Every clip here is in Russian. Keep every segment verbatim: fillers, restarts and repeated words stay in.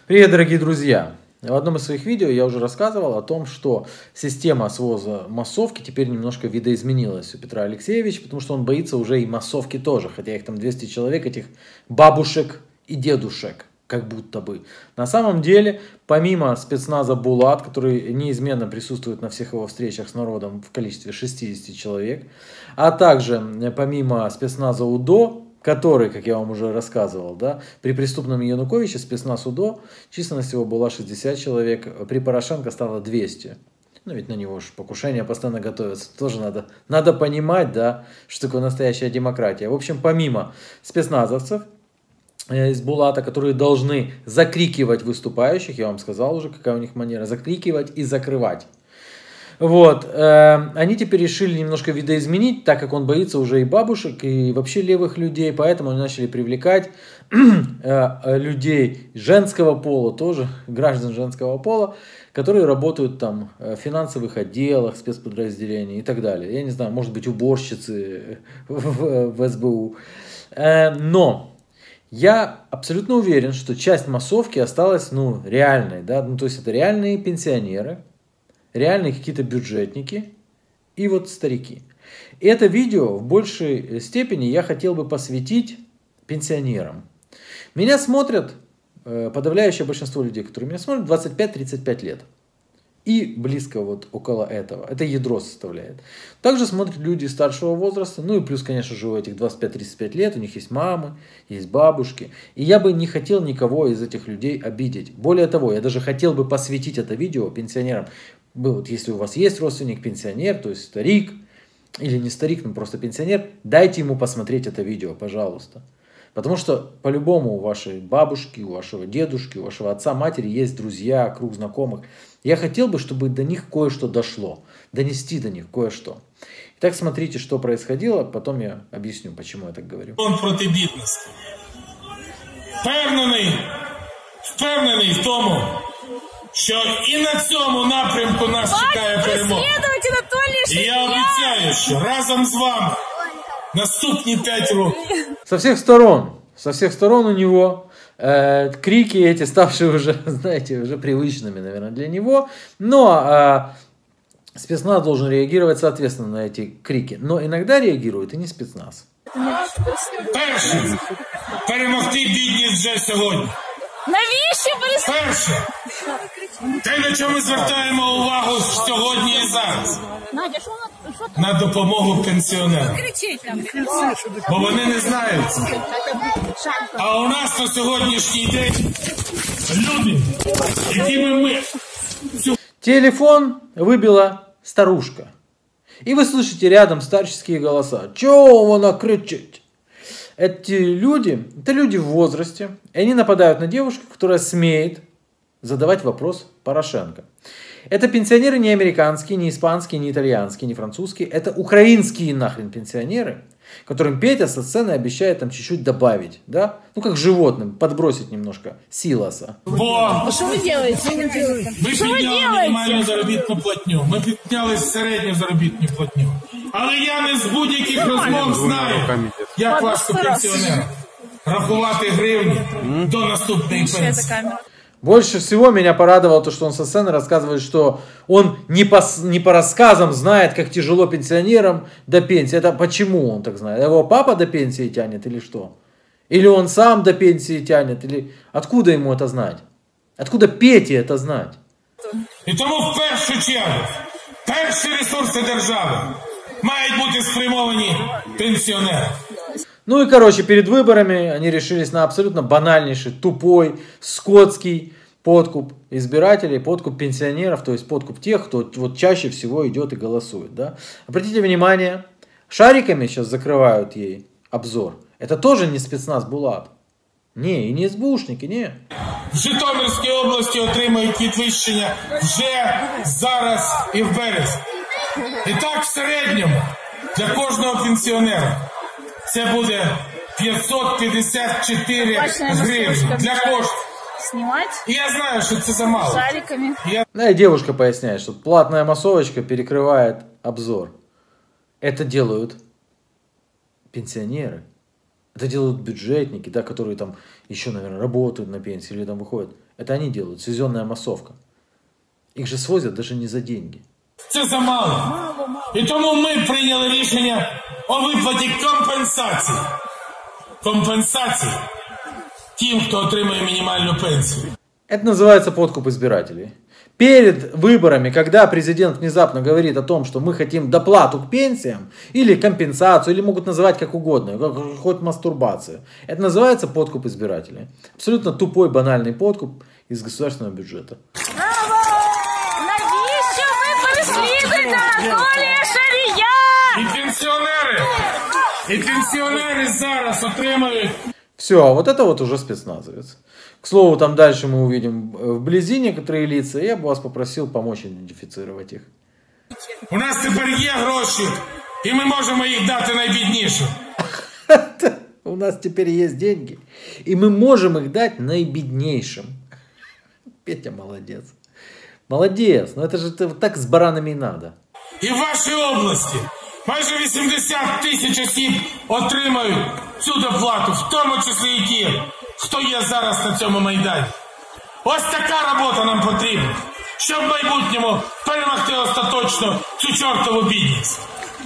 Привет, дорогие друзья! В одном из своих видео я уже рассказывал о том, что система своза массовки теперь немножко видоизменилась у Петра Алексеевича, потому что он боится уже и массовки тоже, хотя их там двести человек, этих бабушек и дедушек, как будто бы. На самом деле, помимо спецназа Булат, который неизменно присутствует на всех его встречах с народом в количестве шестидесяти человек, а также помимо спецназа УДО, который, как я вам уже рассказывал, да, при преступном Януковиче спецназ УДО, численность его была шестьдесят человек, при Порошенко стало двести. Ну, ведь на него же покушения постоянно готовятся. Тоже надо, надо понимать, да, что такое настоящая демократия. В общем, помимо спецназовцев из Булата, которые должны закрикивать выступающих, я вам сказал уже, какая у них манера, закрикивать и закрывать. Вот, э, они теперь решили немножко видоизменить, так как он боится уже и бабушек, и вообще левых людей, поэтому они начали привлекать э, людей женского пола, тоже граждан женского пола, которые работают там в финансовых отделах, спецподразделений и так далее. Я не знаю, может быть, уборщицы в, в эс бэ у. Э, но я абсолютно уверен, что часть массовки осталась, ну, реальной, да, ну, то есть это реальные пенсионеры, реальные какие-то бюджетники и вот старики. И это видео в большей степени я хотел бы посвятить пенсионерам. Меня смотрят, подавляющее большинство людей, которые меня смотрят, двадцать пять тридцать пять лет. И близко вот около этого. Это ядро составляет. Также смотрят люди старшего возраста. Ну и плюс, конечно же, у этих двадцать пять тридцать пять лет у них есть мамы, есть бабушки. И я бы не хотел никого из этих людей обидеть. Более того, я даже хотел бы посвятить это видео пенсионерам. Вот, если у вас есть родственник пенсионер, то есть старик, или не старик, но просто пенсионер, дайте ему посмотреть это видео, пожалуйста. Потому что по-любому у вашей бабушки, у вашего дедушки, у вашего отца, матери есть друзья, круг знакомых. Я хотел бы, чтобы до них кое-что дошло, донести до них кое-что. Итак, смотрите, что происходило, потом я объясню, почему я так говорю. Он проти бідності. Впевнений, впевнений в тому, що і на цьому напрямку нас чекає перемога. І я обіцяю, що разом з вами наступні пять років. Со всех сторон, со всех сторон у него э, крики эти, ставшие уже, знаете, уже привычными, наверное, для него. Но э, спецназ должен реагировать соответственно на эти крики. Но иногда реагирует и не спецназ. Перше, перемогти бідність вже сьогодні. Навіщо ви? Перше, те, на що ми звертаємо увагу сьогодні і зараз. Надя, що вона, що там? На допомогу пенсіонерам. Кричить там. Бо вони не знають це. А у нас на сьогоднішній день люди, якими ми... Телефон выбила старушка. И вы слышите рядом старческие голоса. Чего она кричит? Эти люди, это люди в возрасте, и они нападают на девушку, которая смеет задавать вопрос Порошенко. Это пенсионеры не американские, не испанские, не итальянские, не французские. Это украинские нахрен пенсионеры, которым Петя со сцены обещает там чуть-чуть добавить. Да? Ну, как животным, подбросить немножко силоса. Бо Що ви робите? ми підняли мінімальну заробітну платню, ми підняли середню заробітну платню. Але я не з будь-яких розмов знаю, як важко пенсіонерам рахувати гривні до наступної пенсії. Больше всего меня порадовало то, что он со сцены рассказывает, что он не по, не по рассказам знает, как тяжело пенсионерам до пенсии. Это почему он так знает? Его папа до пенсии тянет или что? Или он сам до пенсии тянет? Или откуда ему это знать? Откуда Пете это знать? І тому в першу чергу перші ресурси держави мають бути спрямовані пенсіонерам. Ну и, короче, перед выборами они решились на абсолютно банальнейший, тупой, скотский подкуп избирателей, подкуп пенсионеров, то есть подкуп тех, кто вот чаще всего идет и голосует. Да? Обратите внимание, шариками сейчас закрывают ей обзор. Это тоже не спецназ Булат. Не, и не СБУшники, не. В Житомирській області отримають підвищення вже зараз і в березні. І так в середньому для кожного пенсіонера це буде пятьсот пятьдесят четыре гривні для кожного. Снимать? І я знаю, що це замало. Шариками. Я... Да, и девушка поясняет, что платная массовочка перекрывает обзор. Это делают пенсионеры. Это делают бюджетники, да, которые там еще, наверное, работают на пенсии или там выходят. Это они делают, свезенная массовка. Их же свозят даже не за деньги. Це замало. І тому ми прийняли рішення о виплаті компенсації. Компенсації тим, хто отримує мінімальну пенсію. Это называется подкуп избирателей. Перед выборами, когда президент внезапно говорит о том, что мы хотим доплату к пенсиям, или компенсацию, или могут называть как угодно, как, хоть мастурбацию, это называется подкуп избирателей. Абсолютно тупой, банальный подкуп из государственного бюджета. Навіщо ви переслідуєте Анатолія Шарія? І пенсіонери, і пенсіонери зараз отримують. Все, а вот это вот уже спецназовец. К слову, там дальше мы увидим вблизи некоторые лица. Я бы вас попросил помочь идентифицировать их. У нас тепер є гроші, і ми можемо їх дати найбіднішим. У нас теперь есть деньги, и мы можем их дать наибеднейшим. Петя молодец. Молодец, но это же так с баранами и надо. І в вашій області майже вісімдесят тисяч осіб отримають цю доплату, в тому числі і ті, хто є зараз на цьому майдані. Ось така робота нам потрібна, щоб в майбутньому перемогти остаточно цю чортову бідність.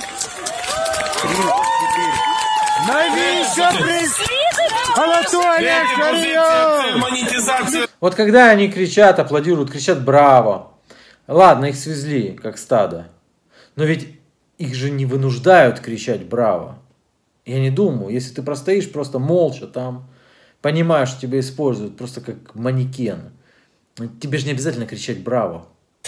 Навіщо преслідуєте Анатолія Шарія? Монетизация. Вот когда они кричат, аплодируют, кричат «Браво!», ладно, их свезли, как стадо, но ведь их же не вынуждают кричать «Браво!». Я не думаю, если ты простоишь просто молча там, понимаешь, что тебя используют просто как манекен, тебе же не обязательно кричать «Браво!».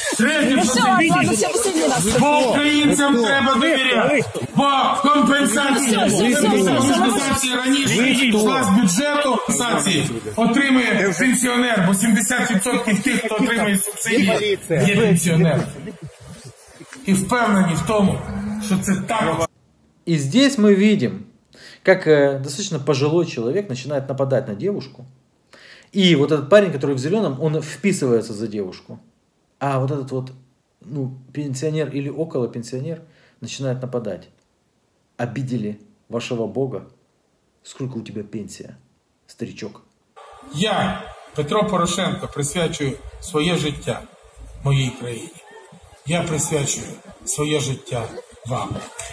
Бо українцям треба довіряти. Бо компенсація, компенсація раніше йшла з бюджету, компенсації отримує пенсіонер, бо сімдесят відсотків тих, хто отримує субсидії, є пенсіонерами. І впевнені в тому, що це так. И здесь мы видим, как э, достаточно пожилой человек начинает нападать на девушку. И вот этот парень, который в зеленом, он вписывается за девушку. А вот этот вот, ну, пенсионер или около пенсионер начинает нападать. Обидели вашего Бога? Сколько у тебя пенсия, старичок? Я, Петро Порошенко, присвячую своє життя моїй країні. Я присвячую своє життя вам.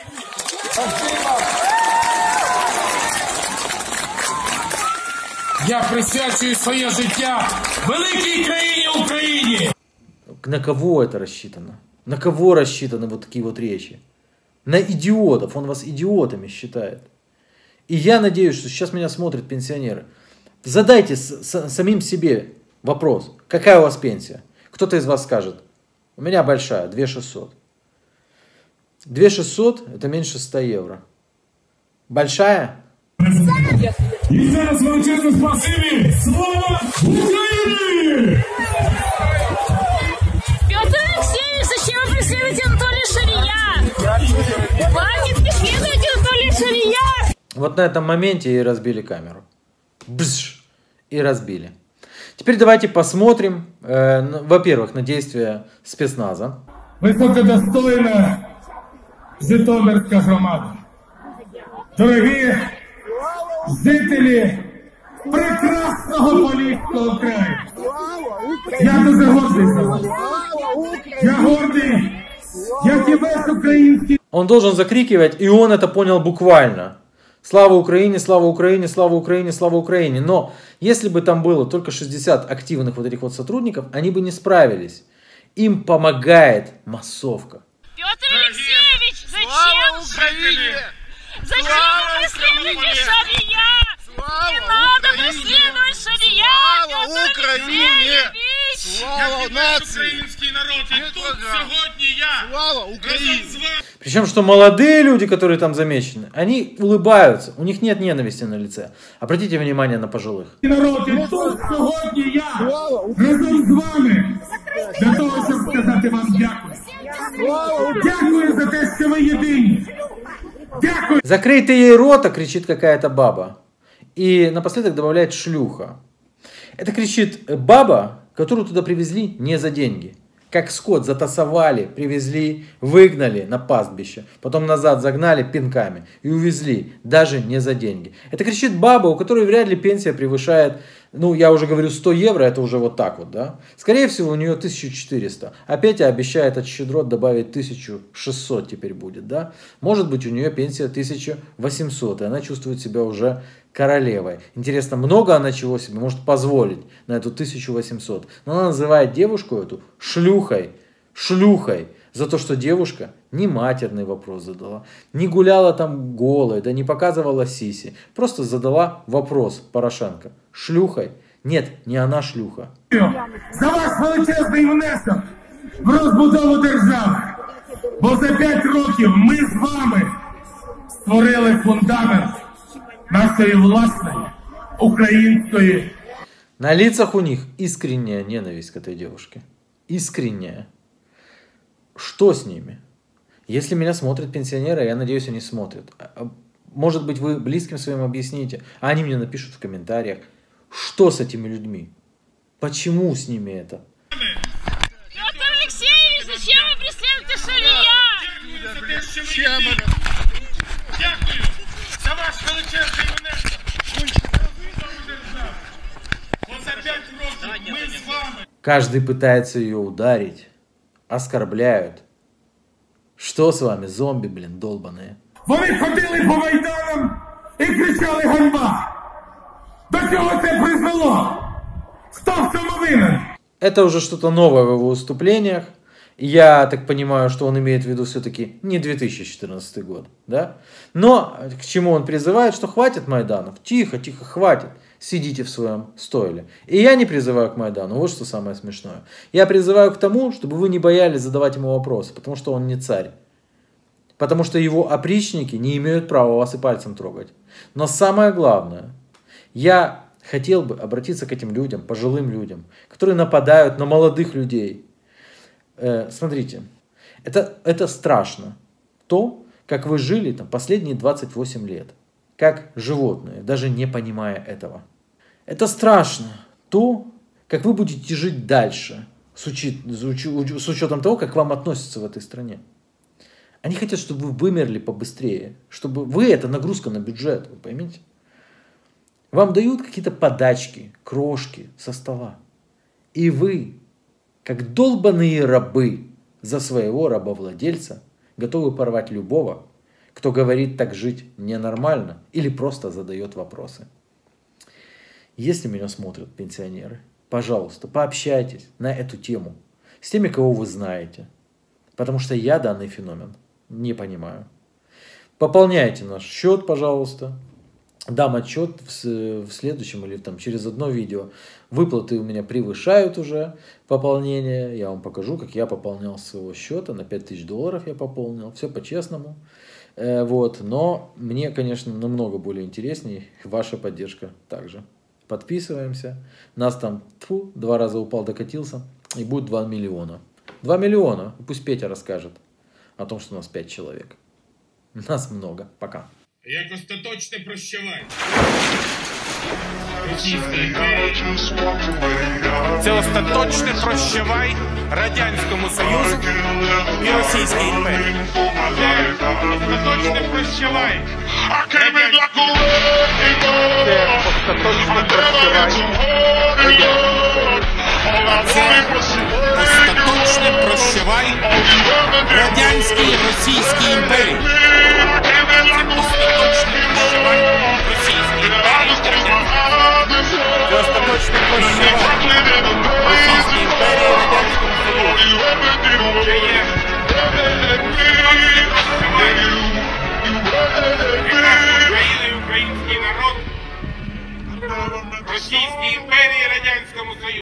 Я присвячую своє життя великій країні Україні. На кого это рассчитано? На кого рассчитаны вот такие вот речи? На идиотов. Он вас идиотами считает. И я надеюсь, что сейчас меня смотрят пенсионеры. Задайте с, с, самим себе вопрос. Какая у вас пенсия? Кто-то из вас скажет. У меня большая, две тысячи шестьсот. две тысячи шестьсот это меньше ста евро. Большая? І зараз величезне спасибі! Слава Україні! Петр Алексеевич, зачем вы преследуете Анатолия Шария? Хватит преследовать Анатолия Шария! Вот на этом моменте и разбили камеру. Бзж! И разбили. Теперь давайте посмотрим, э, во-первых, на действия спецназа. Високодостойна Житомирська громада. Дорогі жителі прекрасного Поліського краю. Я дуже гордий за вас. Я гордий, як і весь український. Он должен закрикивать, и он это понял буквально. Слава Украине, слава Украине, слава Украине, слава Украине. Но если бы там было только шестьдесят активных вот этих вот сотрудников, они бы не справились. Им помогает массовка. Петр Алексеевич, зачем? Зачем вы преследуете Шария? Не надо преследовать Шария! Слава Україні! Слава нації! Український народ, і тут сьогодні я Слава разом Україні! з вами. Причем, что молодые люди, которые там замечены, они улыбаются, у них нет ненависти на лице. Обратите внимание на пожилых. Народ, і тут сьогодні я разом з вами для того, щоб сказати вам дякую. Дякую за те, що ви єдині. Дякую. Закрой ты ей рота, кричит какая-то баба. И напоследок добавляет шлюха. Это кричит баба, которую туда привезли не за деньги. как скот затасовали, привезли, выгнали на пастбище, потом назад загнали пинками и увезли, даже не за деньги. Это кричит баба, у которой вряд ли пенсия превышает, ну, я уже говорю, сто евро, это уже вот так вот, да. Скорее всего, у нее тысяча четыреста, а Петя обещает от щедрот добавить тысячу шестьсот теперь будет, да. Может быть, у нее пенсия тысяча восемьсот, и она чувствует себя уже королевой. Интересно, много она чего себе может позволить на эту тысячу восемьсот. Но она называет девушку эту шлюхой, шлюхой, за то, что девушка не матерный вопрос задала, не гуляла там голой, да не показывала сиси. Просто задала вопрос Порошенко. Шлюхой? Нет, не она шлюха. За ваш величезний внесок в розбудову держави. Бо за п'ять років ми з вами створили фундамент нашої власної української. На лицах у них искренняя ненависть к этой девушке. Искренняя. Что с ними? Если меня смотрят пенсионеры, я надеюсь, они смотрят. Может быть, вы близким своим объясните, а они мне напишут в комментариях, что с этими людьми? Почему с ними это? Петр Алексеевич, зачем вы преследуете Шария? Дякую за ваш величезний внесок. Бо за п'ять років ми з вами. Каждый пытается ее ударить, оскорбляют. Что с вами, зомби, блин, долбаные? Вони ходили по майданам і кричали ганьба. До чого це призвело? Хто в цьому винен? Это уже что-то новое в его выступлениях. Я так понимаю, что он имеет в виду все-таки не две тысячи четырнадцатый год, да? Но к чему он призывает, что хватит Майданов? Тихо, тихо, хватит. Сидите в своем стойле. И я не призываю к Майдану, вот что самое смешное. Я призываю к тому, чтобы вы не боялись задавать ему вопросы, потому что он не царь. Потому что его опричники не имеют права вас и пальцем трогать. Но самое главное, я хотел бы обратиться к этим людям, пожилым людям, которые нападают на молодых людей. Э, смотрите, это, это страшно. То, как вы жили там последние двадцать восемь лет. Как животные, даже не понимая этого. Это страшно. То, как вы будете жить дальше, с, учи, с учетом того, как к вам относятся в этой стране. Они хотят, чтобы вы вымерли побыстрее. Чтобы вы, это нагрузка на бюджет, вы поймите. Вам дают какие-то подачки, крошки со стола. И вы, как долбаные рабы за своего рабовладельца, готовы порвать любого, кто говорит так жить ненормально или просто задает вопросы. Если меня смотрят пенсионеры, пожалуйста, пообщайтесь на эту тему с теми, кого вы знаете. Потому что я данный феномен не понимаю. Пополняйте наш счет, пожалуйста. Дам отчет в, в следующем или там через одно видео. Выплаты у меня превышают уже пополнение. Я вам покажу, как я пополнял с своего счета. На пять тысяч долларов я пополнил. Все по-честному. Э, вот. Но мне, конечно, намного более интереснее ваша поддержка также. Подписываемся. Нас там тьфу, два раза упал, докатился. И будет два миллиона. два миллиона. Пусть Петя расскажет о том, что у нас пять человек. Нас много. Пока. Як остаточне прощавання. Це остаточне прощавай Радянському Союзу і Російській імперії. Остаточне прощавай. Це остаточне прощавай. Це остаточне прощавай Радянській і Російській імперії. Це остаточне прощавай Російській імперії, Радянському Союзу. Це є Україна і український народ Російській імперії, Радянському Союзу.